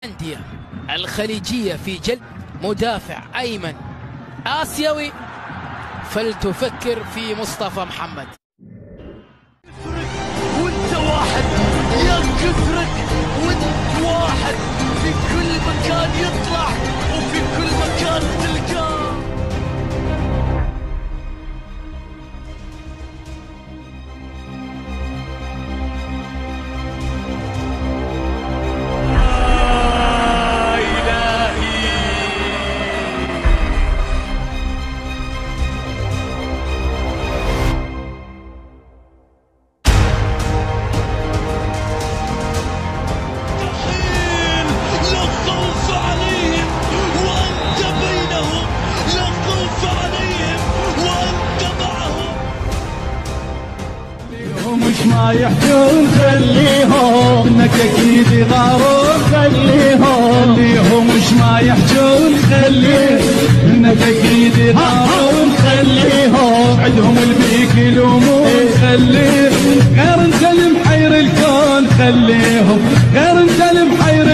الأندية الخليجية في جلب مدافع أيمن آسيوي، فلتفكر في مصطفى محمد. وانت واحد يا كثرك، وانت واحد في كل مكان يطلع وفي كل مكان تلقاه. مش ما يحجون خليهم، انك اكيد يغارون خليهم مش ما يحجون خليهم، انك اكيد يغارون خليهم عندهم البيك يلومون خليهم، غير انت المحير الكون خليهم، غير انت المحير